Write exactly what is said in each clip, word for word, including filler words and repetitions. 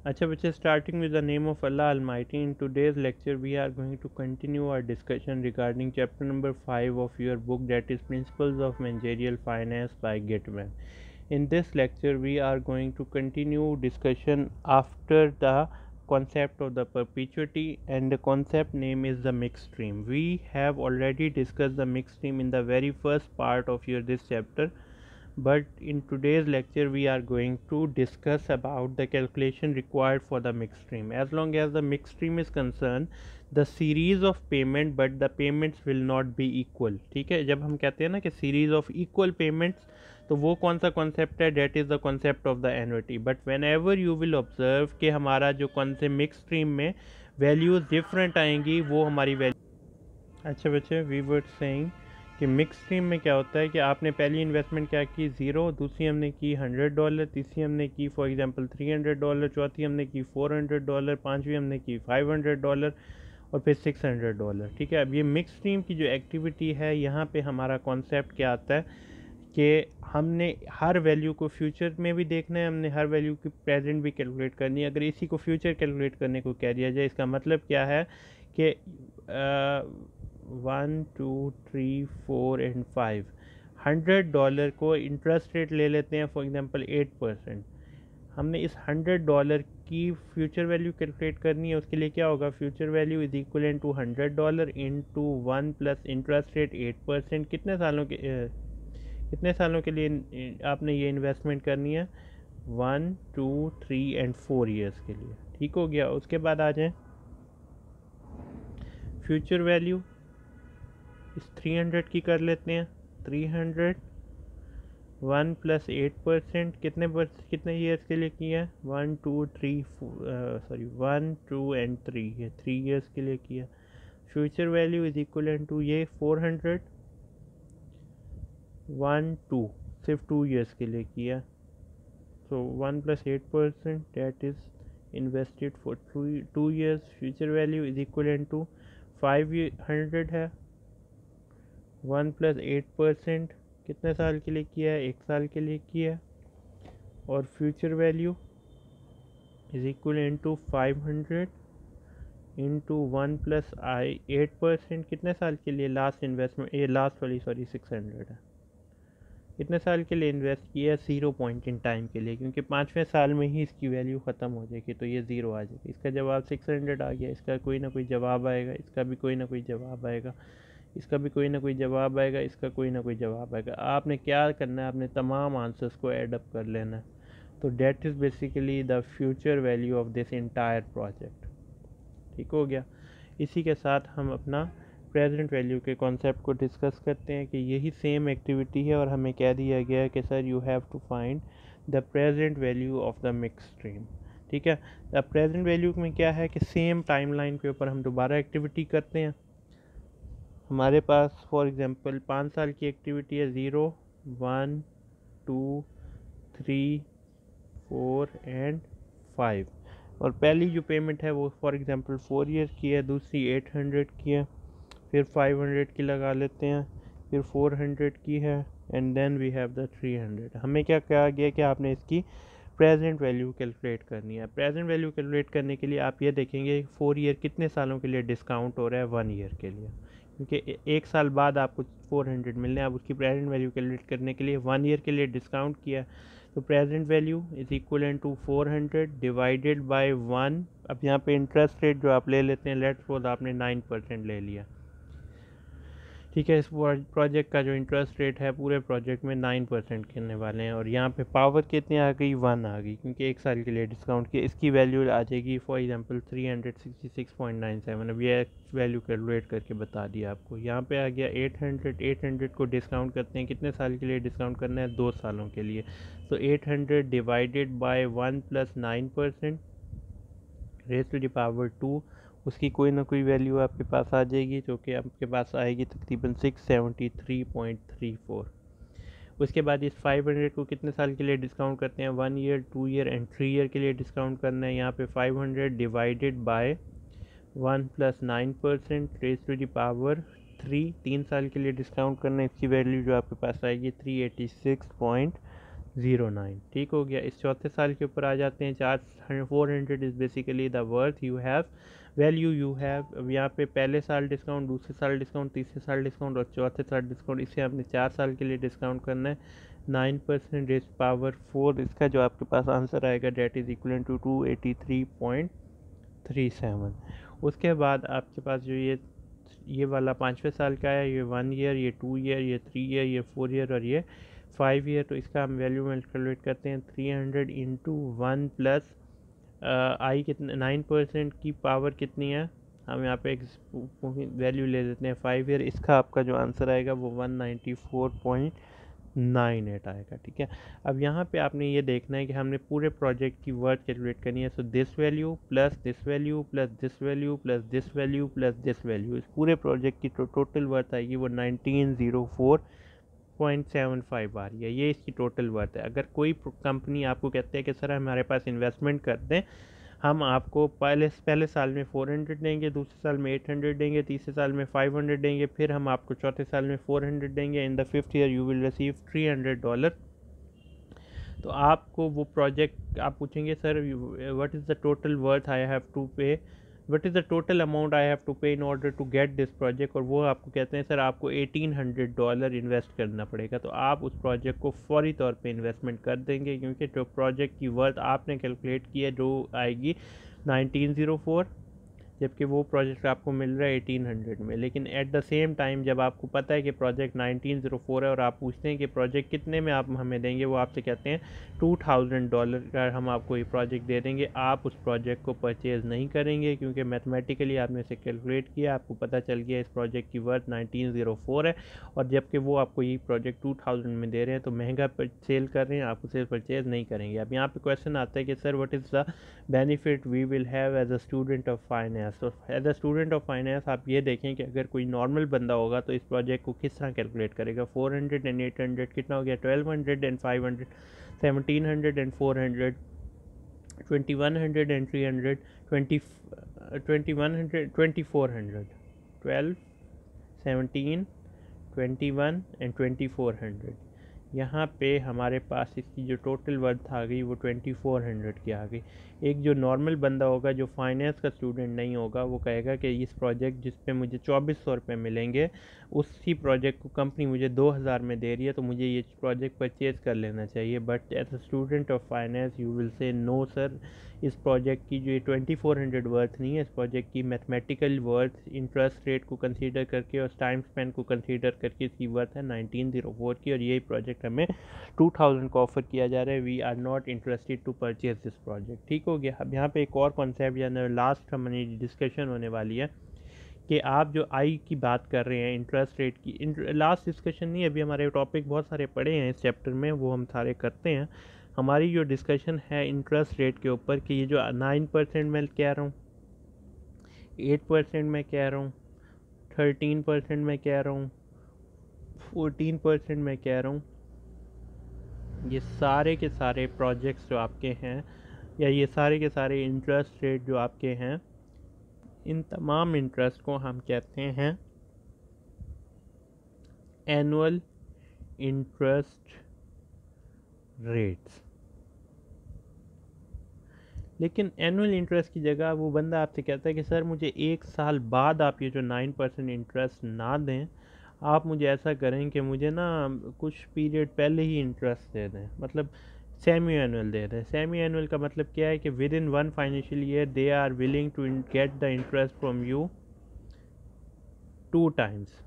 अच्छा बच्चे, starting with the name of Allah Almighty, in today's lecture we are going to continue our discussion regarding chapter number five of your book, that is Principles of Managerial Finance by Gitman. In this lecture we are going to continue discussion after the concept of the perpetuity, and the concept name is the mixed stream. We have already discussed the mixed stream in the very first part of your this chapter, but in today's lecture we are going to discuss about the calculation required for the mixed stream. As long as the mixed stream is concerned, the series of payment, but the payments will not be equal. ठीक है, जब हम कहते हैं ना कि series of equal payments, तो वो कौन सा कॉन्सेप्ट है? That is the concept of the annuity. But whenever you will observe कि हमारा जो कौन से मिक्स स्ट्रीम में वैल्यूज़ डिफरेंट आएंगी, वो हमारी वैल्यू. अच्छा बच्चे, वी वर सेइंग कि मिक्स स्ट्रीम में क्या होता है कि आपने पहली इन्वेस्टमेंट क्या की? ज़ीरो. दूसरी हमने की हंड्रेड डॉलर. तीसरी हमने की for example three hundred dollar. चौथी हमने की फोर हंड्रेड डॉलर. पाँचवीं हमने की फाइव हंड्रेड डॉलर और फिर सिक्स हंड्रेड डॉलर. ठीक है, अब ये मिक्स स्ट्रीम की जो एक्टिविटी है, यहाँ पे हमारा कॉन्सेप्ट क्या आता है कि हमने हर वैल्यू को फ्यूचर में भी देखना है, हमने हर वैल्यू की प्रेजेंट भी कैलकुलेट करनी है. अगर इसी को फ्यूचर कैलकुलेट करने को कह दिया जाए, इसका मतलब क्या है कि one two three four and five hundred dollar को इंटरेस्ट रेट ले लेते हैं फॉर एग्जांपल एट परसेंट. हमने इस हंड्रेड डॉलर की फ्यूचर वैल्यू कैलकुलेट करनी है. उसके लिए क्या होगा? Future value is equal to hundred dollar into one plus interest rate eight percent. कितने सालों के कितने सालों के लिए आपने ये इन्वेस्टमेंट करनी है? One two three and four years के लिए. ठीक हो गया. उसके बाद आ जाए फ्यूचर वैल्यू, इस थ्री हंड्रेड की कर लेते हैं. Three hundred one plus eight percent कितने परसेंट कितने ईयर्स के लिए किया? One two three sorry one two and three, ये थ्री ईयर्स के लिए किया. Future value is equal to ये फोर हंड्रेड वन टू, सिर्फ टू ईयर्स के लिए किया. So one plus eight percent that is invested for two years. Future value is equal to five hundred है. One plus eight percent कितने साल के लिए किया है? एक साल के लिए किया. और future value is equal to five hundred into one plus I eight percent कितने साल के लिए? लास्ट इन्वेस्टमेंट, ये लास्ट वाली सॉरी सिक्स हंड्रेड है. कितने साल के लिए इन्वेस्ट किया? ज़ीरो पॉइंट इन टाइम के लिए, क्योंकि पाँचवें साल में ही इसकी वैल्यू ख़त्म हो जाएगी, तो ये ज़ीरो आ जाएगी. इसका जवाब सिक्स हंड्रेड आ गया. इसका कोई ना कोई जवाब आएगा, इसका भी कोई ना कोई जवाब आएगा, इसका भी कोई ना कोई जवाब आएगा, इसका कोई ना कोई जवाब आएगा. आपने क्या करना है? आपने तमाम आंसर्स को ऐड अप कर लेना है. तो that is basically the future value of this entire project. ठीक हो गया. इसी के साथ हम अपना प्रेजेंट वैल्यू के कॉन्सेप्ट को डिस्कस करते हैं कि यही सेम एक्टिविटी है और हमें कह दिया गया है कि sir you have to find the present value of the mix stream. ठीक है, द प्रेजेंट वैल्यू में क्या है कि सेम टाइमलाइन के ऊपर हम दोबारा एक्टिविटी करते हैं. हमारे पास फॉर एग्जांपल पाँच साल की एक्टिविटी है. Zero one two three four and five. और पहली जो पेमेंट है वो फॉर एग्जांपल फोर ईयर्स की है, दूसरी एट हंड्रेड की है, फिर फाइव हंड्रेड की लगा लेते हैं, फिर फोर हंड्रेड की है, and then we have the three hundred. हमें क्या कहा गया कि आपने इसकी प्रेजेंट वैल्यू कैलकुलेट करनी है. प्रेजेंट वैल्यू कैलकुलेट करने के लिए आप ये देखेंगे फोर ईयर कितने सालों के लिए डिस्काउंट हो रहा है? वन ईयर के लिए, क्योंकि एक साल बाद आपको फोर हंड्रेड मिलने हैं. आप उसकी प्रेजेंट वैल्यू कैलकुलेट करने के लिए वन ईयर के लिए डिस्काउंट किया. तो present value is equal to four hundred divided by one. अब यहाँ पे इंटरेस्ट रेट जो आप ले लेते हैं, लेट्स सपोज आपने नाइन परसेंट ले लिया. ठीक है, इस प्रोजेक्ट का जो इंटरेस्ट रेट है पूरे प्रोजेक्ट में नाइन परसेंट करने वाले हैं. और यहाँ पे पावर कितनी आ गई? वन आ गई, क्योंकि एक साल के लिए डिस्काउंट की. इसकी वैल्यू आ जाएगी for example three hundred sixty six point nine seven. अब ये वैल्यू कैलकुलेट करके बता दिया आपको. यहाँ पे आ गया एट हंड्रेड. एट हंड्रेड को डिस्काउंट करते हैं, कितने साल के लिए डिस्काउंट करना है? दो सालों के लिए. तो eight hundred divided by one plus nine percent raise to the power two. उसकी कोई ना कोई वैल्यू आपके पास आ जाएगी, जो कि आपके पास आएगी तकरीबन six seventy three point three four. उसके बाद इस फाइव हंड्रेड को कितने साल के लिए डिस्काउंट करते हैं? One year, two year and three year के लिए डिस्काउंट करना है. यहाँ पे five hundred divided by one plus nine percent raise to the power three. तीन साल के लिए डिस्काउंट करना है. इसकी वैल्यू जो आपके पास आएगी three eighty six point zero nine. ठीक हो गया। इस चौथे साल के ऊपर आ जाते हैं। चार four hundred is basically the worth you have, value you have. अब यहाँ पे पहले साल डिस्काउंट, दूसरे साल डिस्काउंट, तीसरे साल डिस्काउंट और चौथे साल डिस्काउंट। इसे आपने चार साल के लिए डिस्काउंट करना है। Nine percent raise power four, इसका जो आपके पास आंसर आएगा that is equal to two eighty three point three seven. उसके बाद आपके पास जो ये ये वाला पाँचवें साल का है, ये वन ईयर, ये टू ईयर, ये थ्री ईयर, ये फोर ईयर और ये फाइव ईयर। तो इसका हम वैल्यू कैलकुलेट करते हैं। Three hundred into one plus I कितने, नाइन परसेंट की पावर कितनी है, हम यहाँ पे एक वैल्यू ले लेते हैं फाइव ईयर। इसका आपका जो आंसर आएगा वो one ninety four point nine eight आएगा। ठीक है। अब यहाँ पे आपने ये देखना है कि हमने पूरे प्रोजेक्ट की वर्थ कैलकुलेट करनी है। So this value plus this value plus this value plus this value plus this value, इस पूरे प्रोजेक्ट की तो टोटल वर्थ आएगी वो nineteen zero four point seven five आ रही है। ये इसकी टोटल वर्थ है। अगर कोई कंपनी आपको कहते हैं कि सर हमारे पास इन्वेस्टमेंट कर दें, हम आपको पहले पहले साल में फोर हंड्रेड देंगे, दूसरे साल में एट हंड्रेड देंगे, तीसरे साल में फाइव हंड्रेड देंगे, फिर हम आपको चौथे साल में फोर हंड्रेड देंगे, in the fifth year you will receive three hundred dollar. तो आपको वो प्रोजेक्ट आप पूछेंगे sir what is the total worth I have to pay, what is the total amount I have to pay in order to get this project, और वो आपको कहते हैं सर आपको एटीन हंड्रेड डॉलर इन्वेस्ट करना पड़ेगा। तो आप उस प्रोजेक्ट को फौरी तौर पे इन्वेस्टमेंट कर देंगे, क्योंकि जो प्रोजेक्ट की वर्थ आपने कैलकुलेट की है जो आएगी नाइनटीन ज़ीरो फोर, जबकि वो प्रोजेक्ट आपको मिल रहा है एटीन हंड्रेड में। लेकिन एट द सेम टाइम जब आपको पता है कि प्रोजेक्ट नाइनटीन ज़ीरो फोर है और आप पूछते हैं कि प्रोजेक्ट कितने में आप हमें देंगे, वो आपसे कहते हैं टू थाउजेंड डॉलर का हम आपको ये प्रोजेक्ट दे देंगे, आप उस प्रोजेक्ट को परचेज़ नहीं करेंगे, क्योंकि मैथमेटिकली आपने इसे कैलकुलेट किया, आपको पता चल गया इस प्रोजेक्ट की वर्थ नाइनटीन ज़ीरो फोर है, और जबकि वो आपको ये प्रोजेक्ट टू थाउजेंड में दे रहे हैं, तो महंगा सेल कर रहे हैं, आप उसे परचेज़ नहीं करेंगे। अब यहाँ पे क्वेश्चन आता है कि sir what is the benefit we will have as a student of finance. तो as a student of finance आप ये देखें कि अगर कोई नॉर्मल बंदा होगा तो इस प्रोजेक्ट को किस तरह कैलकुलेट करेगा। Four hundred and eight hundred कितना हो गया, twelve hundred and five hundred, seventeen hundred and four hundred, twenty one hundred and three hundred, twenty twenty one hundred, twenty four hundred, twelve, seventeen, twenty one and twenty four hundred. यहाँ पे हमारे पास इसकी जो total worth आ गई वो twenty four hundred की आ गई। एक जो नॉर्मल बंदा होगा जो फाइनेंस का स्टूडेंट नहीं होगा, वो कहेगा कि इस प्रोजेक्ट जिस पे मुझे चौबीस सौ रुपये मिलेंगे, उसी प्रोजेक्ट को कंपनी मुझे दो हज़ार में दे रही है, तो मुझे ये प्रोजेक्ट परचेज़ कर लेना चाहिए। But as a student of finance you will say no sir, इस प्रोजेक्ट की जो ये ट्वेंटी फोर हंड्रेड वर्थ नहीं है, इस प्रोजेक्ट की मैथमेटिकल वर्थ इंटरेस्ट रेट को कंसीडर करके और टाइम स्पेन को कंसीडर करके इसकी वर्थ है नाइनटीन ज़ीरो फोर की, और यही प्रोजेक्ट हमें टू थाउजेंड को ऑफर किया जा रहा है। We are not interested to purchase this project. ठीक हो गया। अब यहाँ पे एक और कॉन्सेप्ट यानी लास्ट हमारी डिस्कशन होने वाली है कि आप जो आई की बात कर रहे हैं इंटरेस्ट रेट की, लास्ट डिस्कशन नहीं, अभी हमारे टॉपिक बहुत सारे पड़े हैं इस चैप्टर में, वो हम सारे करते हैं। हमारी जो डिस्कशन है इंटरेस्ट रेट के ऊपर कि ये जो नाइन परसेंट मैं कह रहा हूँ, एट परसेंट मैं कह रहा हूँ, थर्टीन परसेंट मैं कह रहा हूँ, फोर्टीन परसेंट मैं कह रहा हूँ, ये सारे के सारे प्रोजेक्ट्स जो आपके हैं या ये सारे के सारे इंटरेस्ट रेट जो आपके हैं, इन तमाम इंटरेस्ट को हम कहते हैं एनुअल इंटरेस्ट रेट्स। लेकिन एनुअल इंटरेस्ट की जगह वो बंदा आपसे कहता है कि सर मुझे एक साल बाद आप ये जो नाइन परसेंट इंटरेस्ट ना दें, आप मुझे ऐसा करें कि मुझे ना कुछ पीरियड पहले ही इंटरेस्ट दे दें, मतलब सेमी एनुअल दे दें। सेमी एनुअल का मतलब क्या है कि within one financial year they are willing to get the interest from you two times,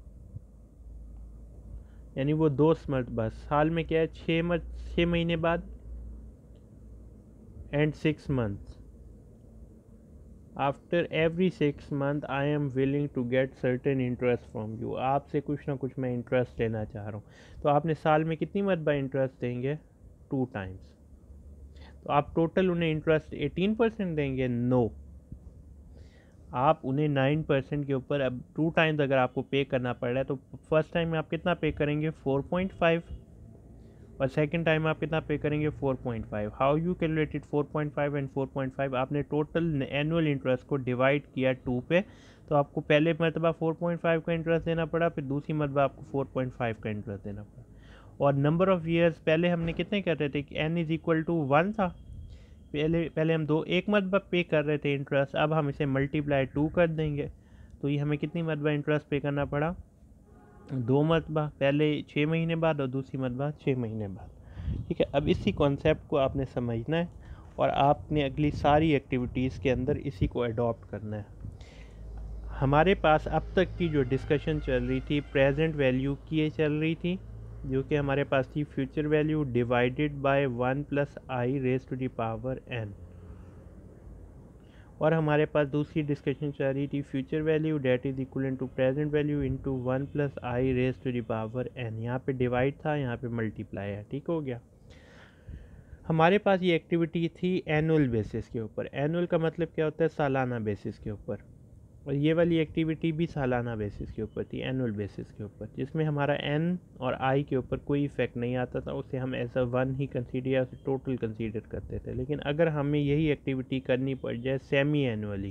यानी वो दो मरतबा साल में, क्या है छः मत छः महीने बाद and six months, after every six month I am willing to get certain interest from you. आपसे कुछ ना कुछ मैं इंटरेस्ट लेना चाह रहा हूँ। तो आपने साल में कितनी मरतबा इंटरेस्ट देंगे, टू टाइम्स। तो आप टोटल उन्हें इंटरेस्ट एटीन परसेंट देंगे, नो, आप उन्हें नाइन परसेंट के ऊपर अब टू टाइम्स अगर आपको पे करना पड़ रहा है, तो फर्स्ट टाइम में आप कितना पे करेंगे, फोर पॉइंट फाइव, और सेकंड टाइम आप कितना पे करेंगे, four point five. How you calculated four point five and four point five, आपने टोटल एनुअल इंटरेस्ट को डिवाइड किया टू पे, तो आपको पहले मरतबा फोर पॉइंट फाइव का इंटरेस्ट देना पड़ा, फिर दूसरी मरतबा आपको फोर पॉइंट फाइव का इंटरेस्ट देना पड़ा। और नंबर ऑफ़ ईयर्स पहले हमने कितने कर रहे थे कि N is equal to one था, पहले पहले हम दो एक मरतबा पे कर रहे थे इंटरेस्ट, अब हम इसे मल्टीप्लाई टू कर देंगे, तो ये हमें कितनी मरतबा इंटरेस्ट पे करना पड़ा, दो मरतबा, पहले छः महीने बाद और दूसरी मरतबा छः महीने बाद। ठीक है, अब इसी कॉन्सेप्ट को आपने समझना है और आपने अगली सारी एक्टिविटीज़ के अंदर इसी को अडॉप्ट करना है। हमारे पास अब तक की जो डिस्कशन चल रही थी प्रेजेंट वैल्यू की ये चल रही थी, जो कि हमारे पास थी future value divided by one plus I raise to the power N, और हमारे पास दूसरी डिस्कशन चल रही थी future value that is equal to present value into one plus I raise to the power N. यहाँ पे डिवाइड था, यहाँ पे मल्टीप्लाई है। ठीक हो गया। हमारे पास ये एक्टिविटी थी एनुअल बेसिस के ऊपर। एनुअल का मतलब क्या होता है, सालाना बेसिस के ऊपर, और ये वाली एक्टिविटी भी सालाना बेसिस के ऊपर थी, एनुअल बेसिस के ऊपर, जिसमें हमारा एन और आई के ऊपर कोई इफेक्ट नहीं आता था, उसे हम एज अ वन ही कंसीडर या उसे टोटल कंसीडर करते थे। लेकिन अगर हमें यही एक्टिविटी करनी पड़ जाए सेमी एनुअली,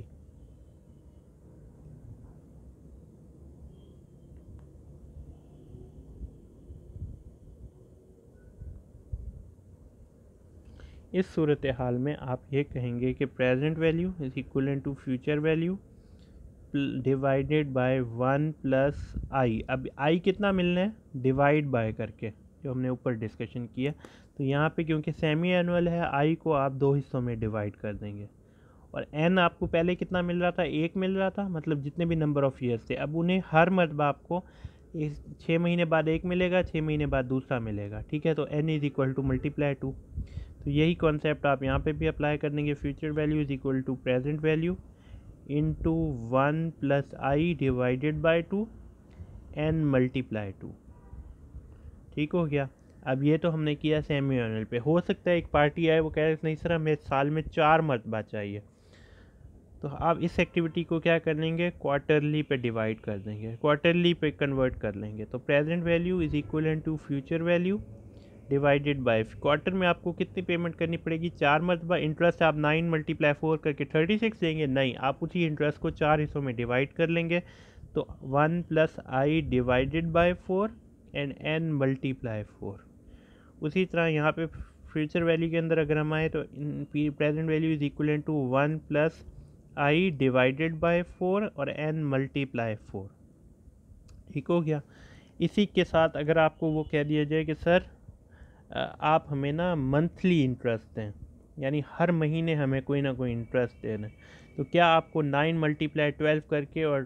इस सूरत हाल में आप ये कहेंगे कि present value is equal to future value divided by one plus I. अब आई कितना मिलना है, डिवाइड बाय करके, जो हमने ऊपर डिस्कशन किया। तो यहाँ पे क्योंकि सेमी एनुअल है, आई को आप दो हिस्सों में डिवाइड कर देंगे, और एन आपको पहले कितना मिल रहा था, एक मिल रहा था, मतलब जितने भी नंबर ऑफ़ ईयर्स थे, अब उन्हें हर मरतबा आपको इस छः महीने बाद एक मिलेगा, छः महीने बाद दूसरा मिलेगा। ठीक है, तो N is equal to multiply two. तो यही कॉन्सेप्ट आप यहाँ पे भी अप्लाई कर देंगे। Future value is equal to present value into one plus I divided by two N multiply two. ठीक हो गया। अब ये तो हमने किया सेमी एनुअल पे। हो सकता है एक पार्टी आए, वो कह रहे नहीं सर हमें साल में चार मरतबा चाहिए, तो आप इस एक्टिविटी को क्या कर लेंगे, क्वार्टरली पे डिवाइड कर देंगे, क्वार्टरली पे कन्वर्ट कर लेंगे। तो present value is equal to future value divided by, quarter में आपको कितनी पेमेंट करनी पड़ेगी, चार मरतबा। इंटरेस्ट आप नाइन मल्टीप्लाई फोर करके थर्टी सिक्स देंगे, नहीं, आप उसी इंटरेस्ट को चार हिस्सों में डिवाइड कर लेंगे। तो one plus I divided by four and N multiply four. उसी तरह यहाँ पे फ्यूचर वैल्यू के अंदर अगर हम आए तो present value is equal to one plus I divided by four और एन मल्टीप्लाई फोर। ठीक हो गया। इसी के साथ अगर आपको वो कह दिया जाए कि सर आप हमें ना मंथली इंटरेस्ट दें, यानी हर महीने हमें कोई ना कोई इंटरेस्ट देना, तो क्या आपको नाइन मल्टीप्लाई ट्वेल्व करके और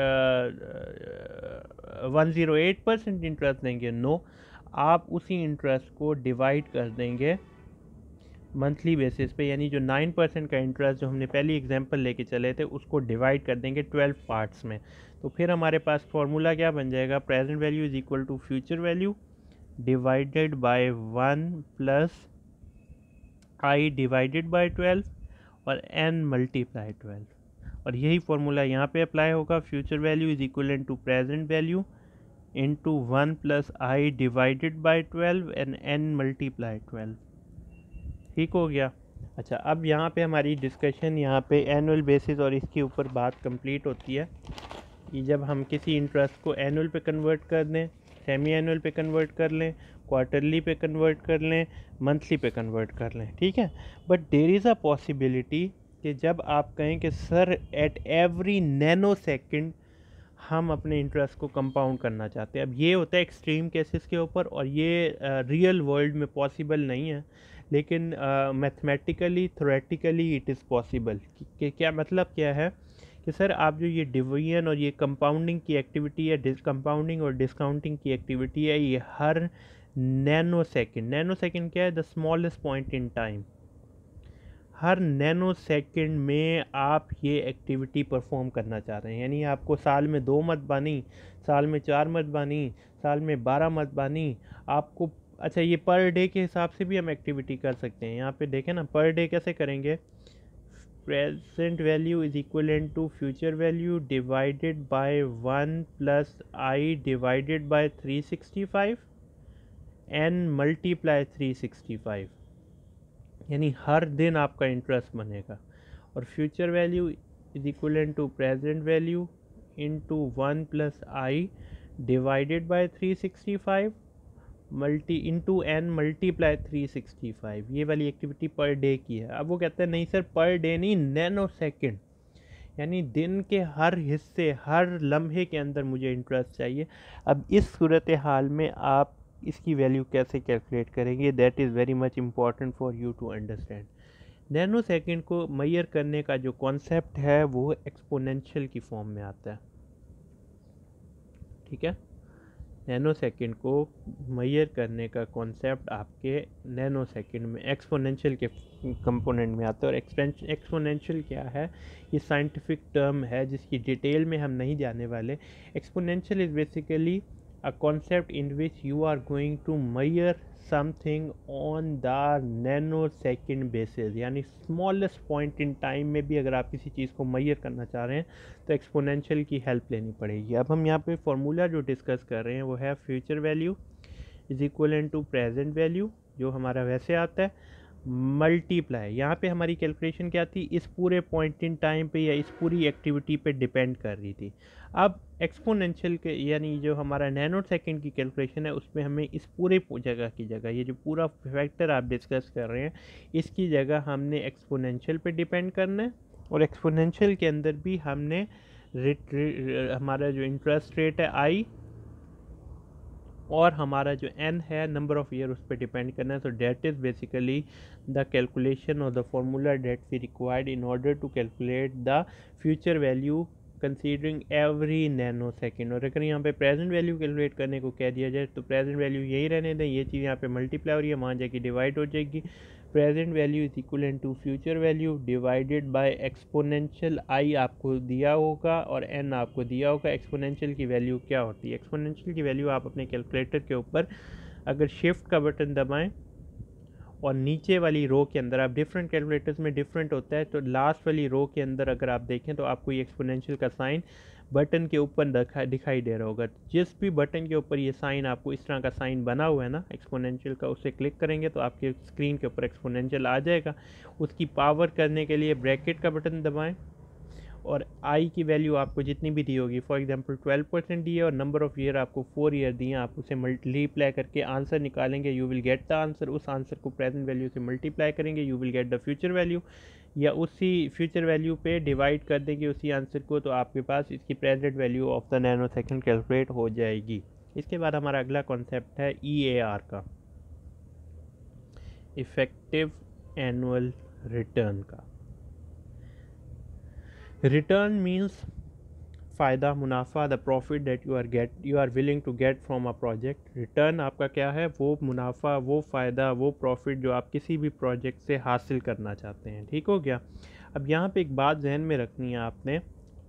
one zero eight percent interest देंगे? नो, आप उसी इंटरेस्ट को डिवाइड कर देंगे मंथली बेसिस पे, यानी जो नाइन परसेंट का इंटरेस्ट जो हमने पहली एग्जांपल लेके चले थे उसको डिवाइड कर देंगे ट्वेल्व पार्ट्स में। तो फिर हमारे पास फॉर्मूला क्या बन जाएगा, present value is equal to future value divided by one plus I divided by twelve और एन मल्टीप्लाई ट्वेल्व। और यही फॉर्मूला यहाँ पे अप्लाई होगा, future value is equal to present value into one plus I divided by twelve and N multiply twelve. ठीक हो गया। अच्छा, अब यहाँ पे हमारी डिस्कशन यहाँ पे एनुअल बेसिस और इसके ऊपर बात कंप्लीट होती है कि जब हम किसी इंटरेस्ट को एनुअल पे कन्वर्ट कर दें, सेमी एनुअल पे कन्वर्ट कर लें, क्वार्टरली पे कन्वर्ट कर लें, मंथली पे कन्वर्ट कर लें। ठीक है, but there is a possibility कि जब आप कहें कि sir at every nano second हम अपने इंटरेस्ट को कंपाउंड करना चाहते हैं। अब ये होता है एक्सट्रीम केसेस के ऊपर, और ये रियल uh, वर्ल्ड में पॉसिबल नहीं है, लेकिन mathematically theoretically it is possible. कि क्या मतलब क्या है कि सर आप जो ये डिवीजन और ये कंपाउंडिंग की एक्टिविटी है, कंपाउंडिंग और डिस्काउंटिंग की एक्टिविटी है, ये हर नैनो सेकेंड, नैनो सेकेंड क्या है, the smallest point in time, हर नैनो सेकंड में आप ये एक्टिविटी परफॉर्म करना चाह रहे हैं। यानी आपको साल में दो मरतबा नहीं, साल में चार मरतबा नहीं, साल में बारह मरतबा नहीं, आपको, अच्छा ये पर डे के हिसाब से भी हम एक्टिविटी कर सकते हैं। यहाँ पे देखें ना, पर डे कैसे करेंगे, present value is equal to future value divided by one plus I divided by three sixty five N multiply three sixty five, यानी हर दिन आपका इंटरेस्ट बनेगा। और future value is equal to present value into one plus I divided by three sixty five multi into N multiply three sixty five, ये वाली activity per day की है। अब वो कहते हैं नहीं सर पर डे नहीं, नैनो सेकेंड, यानी दिन के हर हिस्से हर लम्हे के अंदर मुझे इंटरेस्ट चाहिए। अब इस सूरत हाल में आप इसकी वैल्यू कैसे कैलकुलेट करेंगे, that is very much important for you to understand. Nano second को मेजर करने का जो कॉन्सेप्ट है वो एक्सपोनेंशियल की फॉर्म में आता है, ठीक है। नैनो सेकेंड को मेजर करने का कॉन्सेप्ट आपके नैनो सेकेंड में एक्सपोनेंशियल के कंपोनेंट में आता है। और एक्सपोनेंशियल क्या है, ये साइंटिफिक टर्म है जिसकी डिटेल में हम नहीं जाने वाले। Exponential is basically a concept in which you are going to measure something on the nanosecond basis, यानी smallest point in time में भी अगर आप किसी चीज़ को measure करना चाह रहे हैं तो एक्सपोनेंशियल की हेल्प लेनी पड़ेगी। अब हम यहाँ पे फॉर्मूला जो डिस्कस कर रहे हैं वो है future value is equal to present value, जो हमारा वैसे आता है, मल्टीप्लाई, यहाँ पे हमारी कैलकुलेशन क्या थी, इस पूरे पॉइंट इन टाइम पे या इस पूरी एक्टिविटी पे डिपेंड कर रही थी। अब एक्सपोनेंशियल के यानी जो हमारा नैनो सेकेंड की कैलकुलेशन है उसमें हमें इस पूरे जगह की जगह ये जो पूरा फैक्टर आप डिस्कस कर रहे हैं इसकी जगह हमने एक्सपोनेंशियल पे डिपेंड करना है। और एक्सपोनेंशियल के अंदर भी हमने हमारा जो इंटरेस्ट रेट है आई और हमारा जो एन है नंबर ऑफ ईयर उस पर डिपेंड करना है। तो that is basically the calculation और the formula that we required in order to calculate the future value considering every nano second. और अगर यहाँ पे प्रेजेंट वैल्यू कैलकुलेट करने को कह दिया जाए तो प्रेजेंट वैल्यू यही रहने दें, ये चीज़ यहाँ पे मल्टीप्लाई हो रही है, वहाँ जाके डिवाइड हो जाएगी। Present value is equal to future value divided by exponential I आपको दिया होगा और एन आपको दिया होगा। एक्सपोनेंशियल की वैल्यू क्या होती है, एक्सपोनेंशियल की वैल्यू आप अपने कैलकुलेटर के ऊपर अगर शिफ्ट का बटन दबाएं और नीचे वाली रो के अंदर, आप डिफरेंट कैलकुलेटर्स में डिफरेंट होता है, तो लास्ट वाली रो के अंदर अगर आप देखें तो आपको ये एक्सपोनेंशियल का साइन बटन के ऊपर दिखाई दे रहा होगा। जिस भी बटन के ऊपर ये साइन आपको इस तरह का साइन बना हुआ है ना एक्सपोनेंशियल का, उससे क्लिक करेंगे तो आपके स्क्रीन के ऊपर एक्सपोनेंशियल आ जाएगा। उसकी पावर करने के लिए ब्रैकेट का बटन दबाएं और आई की वैल्यू आपको जितनी भी दी होगी, फॉर एग्जांपल ट्वेल्व परसेंट दी है और नंबर ऑफ ईयर आपको फोर ईयर दिए, आप उसे मल्टीप्लाई करके आंसर निकालेंगे, you will get the answer. उस आंसर को प्रेजेंट वैल्यू से मल्टीप्लाई करेंगे, you will get the future value, या उसी फ्यूचर वैल्यू पे डिवाइड कर देंगे उसी आंसर को, तो आपके पास इसकी present value of the nano second calculate हो जाएगी। इसके बाद हमारा अगला कॉन्सेप्ट है ई ए आर का, इफेक्टिव एनुअल रिटर्न का। रिटर्न मीन्स फ़ायदा, मुनाफा, the profit that you are get you are willing to get from a project. Return आपका क्या है, वो मुनाफा, वो फ़ायदा, वो प्रॉफिट जो आप किसी भी प्रोजेक्ट से हासिल करना चाहते हैं, ठीक हो गया। अब यहाँ पे एक बात जहन में रखनी है आपने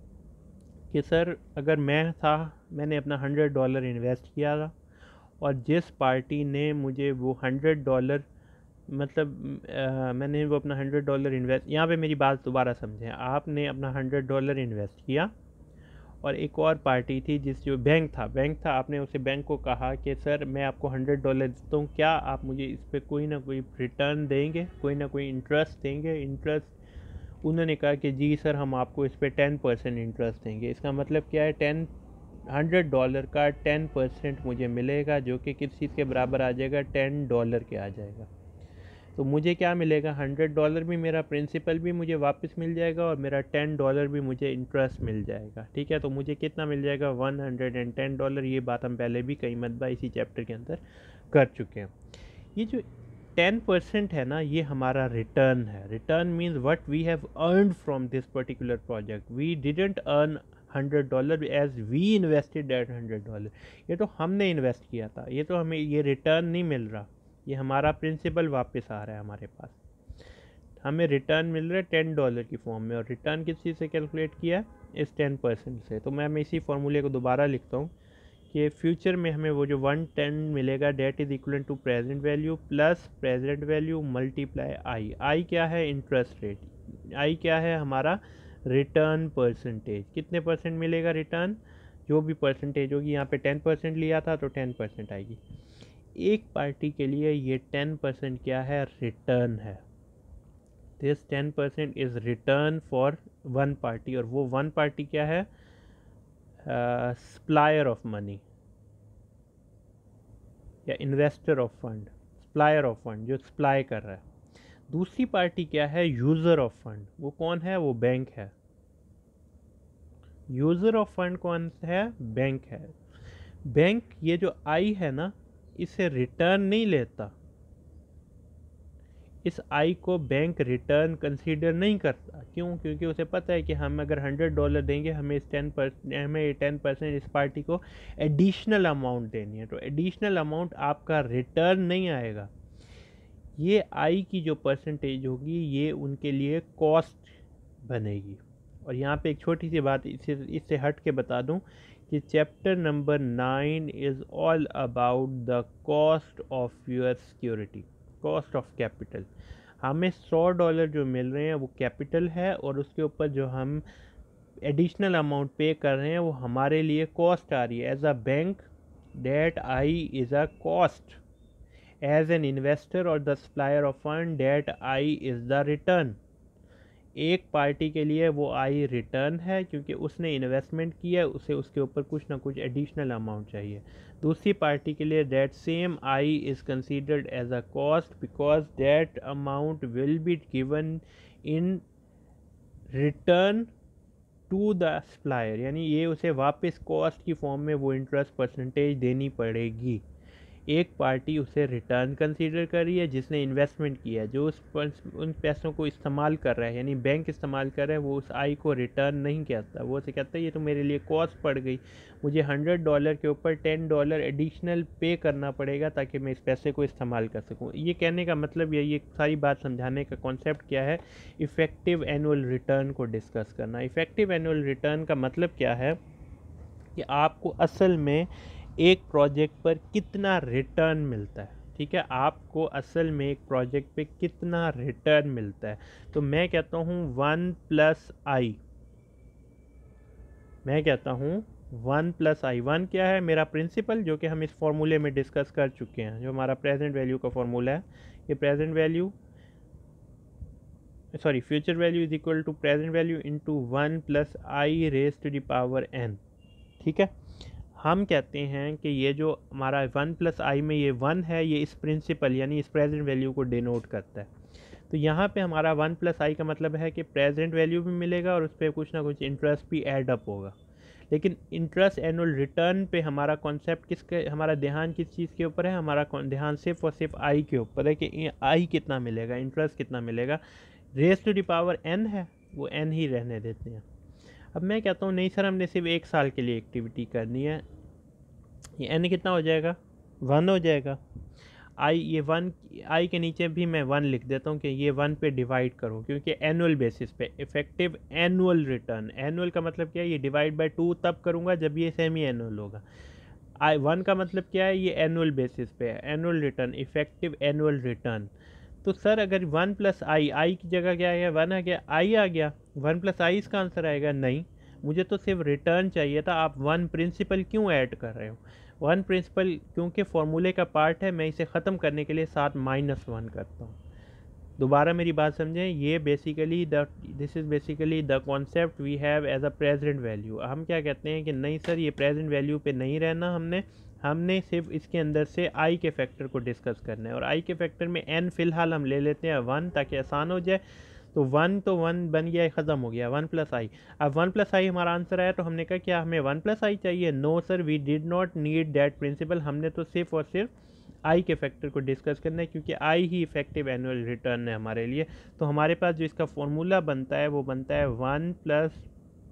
कि सर अगर मैं था, मैंने अपना हंड्रेड डॉलर इन्वेस्ट किया था और जिस पार्टी ने मुझे वो हंड्रेड डॉलर मतलब आ, मैंने वो अपना हंड्रेड डॉलर इन्वेस्ट, यहाँ पे मेरी बात दोबारा समझें, आपने अपना हंड्रेड डॉलर इन्वेस्ट किया और एक और पार्टी थी जिस जो बैंक था बैंक था आपने उसे बैंक को कहा कि सर मैं आपको हंड्रेड डॉलर देता हूँ, क्या आप मुझे इस पर कोई ना कोई रिटर्न देंगे, कोई ना कोई इंटरेस्ट देंगे। इंटरेस्ट उन्होंने कहा कि जी सर हम आपको इस पर टेन परसेंट इंटरेस्ट देंगे। इसका मतलब क्या है, टेन हंड्रेड डॉलर का टेन परसेंट मुझे मिलेगा, जो कि किस चीज़ के बराबर आ जाएगा, टेन डॉलर के आ जाएगा। तो मुझे क्या मिलेगा, हंड्रेड डॉलर भी मेरा प्रिंसिपल भी मुझे वापस मिल जाएगा और मेरा टेन डॉलर भी मुझे इंटरेस्ट मिल जाएगा, ठीक है। तो मुझे कितना मिल जाएगा, one hundred and ten dollar. ये बात हम पहले भी कई मरतबा इसी चैप्टर के अंदर कर चुके हैं। ये जो टेन परसेंट है ना, ये हमारा रिटर्न है। Return means what we have earned from this particular project. We didn't earn hundred dollar as we invested that hundred dollar. ये तो हमने इन्वेस्ट किया था, ये तो हमें ये रिटर्न नहीं मिल रहा, ये हमारा प्रिंसिपल वापस आ रहा है हमारे पास, हमें रिटर्न मिल रहा है टेन डॉलर की फॉर्म में। और रिटर्न किस चीज़ से कैलकुलेट किया है, इस टेन परसेंट से। तो मैं मैं इसी फॉर्मूले को दोबारा लिखता हूँ कि फ्यूचर में हमें वो जो वन टेन मिलेगा, that is equal to present value plus present value multiply I. I क्या है, इंटरेस्ट रेट, आई क्या है हमारा रिटर्न परसेंटेज, कितने परसेंट मिलेगा रिटर्न, जो भी परसेंटेज होगी, यहाँ पे टेन परसेंट लिया था तो टेन परसेंट आएगी। एक पार्टी के लिए ये टेन परसेंट क्या है, रिटर्न है। This ten percent is return for one party, और वो वन पार्टी क्या है, सप्लायर ऑफ मनी। या investor of fund, supplier of fund जो सप्लाई कर रहा है। दूसरी पार्टी क्या है, यूज़र ऑफ फंड। वो कौन है, वो बैंक है। यूज़र ऑफ फंड कौन है, बैंक है। बैंक ये जो आई है ना, इसे रिटर्न नहीं लेता। इस आई को बैंक रिटर्न कंसीडर नहीं करता। क्यों? क्योंकि उसे पता है कि हम अगर हंड्रेड डॉलर देंगे हमें इस टेन परसेंट हमें टेन परसेंट इस पार्टी को एडिशनल अमाउंट देनी है। तो एडिशनल अमाउंट आपका रिटर्न नहीं आएगा। ये आई की जो परसेंटेज होगी ये उनके लिए कॉस्ट बनेगी। और यहाँ पे एक छोटी सी बात इससे इससे हट के बता दूँ कि chapter number nine is all about the cost of your security, cost of capital. हमें सौ डॉलर जो मिल रहे हैं वो कैपिटल है, और उसके ऊपर जो हम एडिशनल अमाउंट पे कर रहे हैं वो हमारे लिए कॉस्ट आ रही है। As a bank that I is a cost, as an investor और the supplier of fund that I is the return. एक पार्टी के लिए वो आई रिटर्न है क्योंकि उसने इन्वेस्टमेंट किया, उसे उसके ऊपर कुछ ना कुछ एडिशनल अमाउंट चाहिए। दूसरी पार्टी के लिए that same I is considered as a cost because that amount will be given in return to the supplier, यानी ये उसे वापस कॉस्ट की फॉर्म में वो इंटरेस्ट परसेंटेज देनी पड़ेगी। एक पार्टी उसे रिटर्न कंसीडर कर रही है जिसने इन्वेस्टमेंट किया है, जो उस उन पैसों को इस्तेमाल कर रहा है, यानी बैंक इस्तेमाल कर रहा है, वो उस आई को रिटर्न नहीं कहता। वो उसे कहता है ये तो मेरे लिए कॉस्ट पड़ गई, मुझे हंड्रेड डॉलर के ऊपर टेन डॉलर एडिशनल पे करना पड़ेगा ताकि मैं इस पैसे को इस्तेमाल कर सकूँ। ये कहने का मतलब ये ये सारी बात समझाने का कॉन्सेप्ट क्या है, इफ़ेक्टिव एनुअल रिटर्न को डिस्कस करना। इफ़ेक्टिव एनुअल रिटर्न का मतलब क्या है कि आपको असल में एक प्रोजेक्ट पर कितना रिटर्न मिलता है। ठीक है, आपको असल में एक प्रोजेक्ट पे कितना रिटर्न मिलता है। तो मैं कहता हूँ वन प्लस आई, मैं कहता हूँ वन प्लस आई। वन क्या है, मेरा प्रिंसिपल, जो कि हम इस फॉर्मूले में डिस्कस कर चुके हैं, जो हमारा प्रेजेंट वैल्यू का फॉर्मूला है। ये present value sorry future value is equal to present value into one plus I raise to the power N. ठीक है, हम कहते हैं कि ये जो हमारा वन प्लस आई में ये वन है, ये इस प्रिंसिपल यानी इस प्रेजेंट वैल्यू को डिनोट करता है। तो यहाँ पे हमारा वन प्लस आई का मतलब है कि प्रेजेंट वैल्यू भी मिलेगा और उस पर कुछ ना कुछ इंटरेस्ट भी ऐड अप होगा। लेकिन इंटरेस्ट एनुअल रिटर्न पे हमारा कॉन्सेप्ट किसके, हमारा ध्यान किस चीज़ के ऊपर है, हमारा ध्यान सिर्फ और सिर्फ आई के ऊपर है कि आई कितना मिलेगा, इंटरेस्ट कितना मिलेगा। Raise to the power N है, वो एन ही रहने देते हैं। अब मैं कहता हूँ नहीं सर, हमने सिर्फ एक साल के लिए एक्टिविटी करनी है, ये एन कितना हो जाएगा, वन हो जाएगा। आई ये वन, आई के नीचे भी मैं वन लिख देता हूँ कि ये वन पे डिवाइड करो, क्योंकि एनुअल बेसिस पे इफेक्टिव एनुअल रिटर्न, एनुअल का मतलब क्या है, ये डिवाइड बाय टू तब करूँगा जब ये सेमी एनुअल होगा। आई वन का मतलब क्या है, ये एनुअल बेसिस पे है, annual return, effective annual return. तो सर अगर वन प्लस आई, आई की जगह क्या है, वन आ गया, आई आ गया, वन प्लस आई इसका आंसर आएगा। नहीं, मुझे तो सिर्फ रिटर्न चाहिए था, आप वन प्रिंसिपल क्यों ऐड कर रहे हो। वन प्रिंसिपल क्योंकि फॉर्मूले का पार्ट है, मैं इसे ख़त्म करने के लिए साथ माइनस वन करता हूँ। दोबारा मेरी बात समझें, ये basically the this is basically the concept we have as a present value. हम क्या कहते हैं कि नहीं सर, ये प्रेजेंट वैल्यू पे नहीं रहना, हमने हमने सिर्फ इसके अंदर से आई के फैक्टर को डिस्कस करना है। और आई के फैक्टर में एन फ़िलहाल हम ले लेते हैं वन, ताकि आसान हो जाए। तो वन तो वन बन गया, ख़त्म हो गया, वन प्लस आई। अब वन प्लस आई हमारा आंसर आया, तो हमने कहा क्या हमें वन प्लस आई चाहिए। No sir, we did not need that principal, हमने तो सिर्फ और सिर्फ आई के फैक्टर को डिस्कस करना है, क्योंकि आई ही इफेक्टिव एनुअल रिटर्न है हमारे लिए। तो हमारे पास जो इसका फॉर्मूला बनता है वो बनता है one plus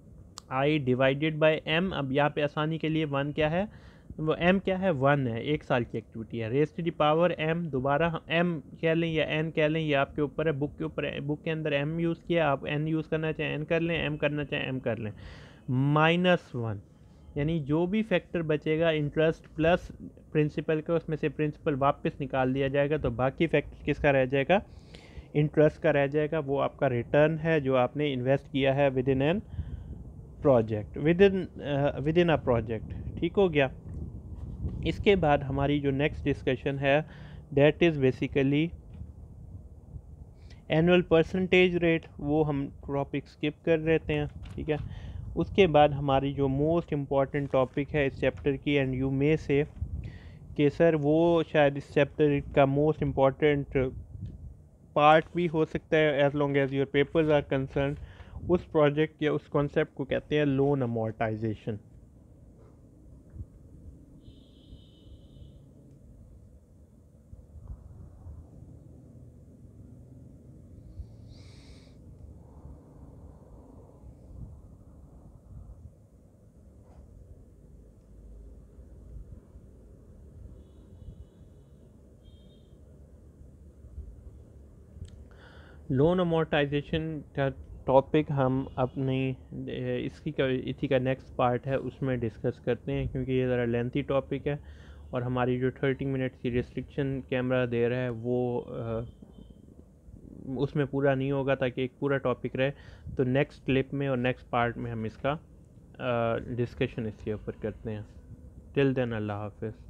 I divided by M. अब यहाँ पे आसानी के लिए वन क्या है, वो एम क्या है, वन है, एक साल की एक्टिविटी है। Raise to the power M, दोबारा एम कह लें या एन कह लें, ये आपके ऊपर है, बुक के ऊपर है। बुक के अंदर एम यूज़ किया, आप एन यूज़ करना चाहें एन कर लें, एम करना चाहें एम कर लें। माइनस वन, यानी जो भी फैक्टर बचेगा इंटरेस्ट प्लस प्रिंसिपल का, उसमें से प्रिंसिपल वापस निकाल दिया जाएगा, तो बाकी फैक्टर किसका रह जाएगा, इंटरेस्ट का रह जाएगा। वो आपका रिटर्न है जो आपने इन्वेस्ट किया है within an project, within within a project. ठीक हो गया। इसके बाद हमारी जो नेक्स्ट डिस्कशन है that is basically annual percentage rate, वो हम टॉपिक स्किप कर लेते हैं। ठीक है, उसके बाद हमारी जो मोस्ट इम्पॉर्टेंट टॉपिक है इस चैप्टर की, एंड यू मे से कि सर वो शायद इस चैप्टर का मोस्ट इम्पॉर्टेंट पार्ट भी हो सकता है as long as your papers are concern. उस प्रोजेक्ट या उस कॉन्सेप्ट को कहते हैं लोन अमोर्टाइजेशन। लोन अमोर्टाइजेशन का टॉपिक हम अपनी इसकी का इसी का नेक्स्ट पार्ट है उसमें डिस्कस करते हैं, क्योंकि ये ज़रा लेंथी टॉपिक है और हमारी जो थर्टी मिनट की रिस्ट्रिक्शन कैमरा दे रहा है वो आ, उसमें पूरा नहीं होगा, ताकि एक पूरा टॉपिक रहे। तो नेक्स्ट क्लिप में और नेक्स्ट पार्ट में हम इसका डिस्कशन इसके ऊपर करते हैं। टिल देन अल्लाह हाफिज़।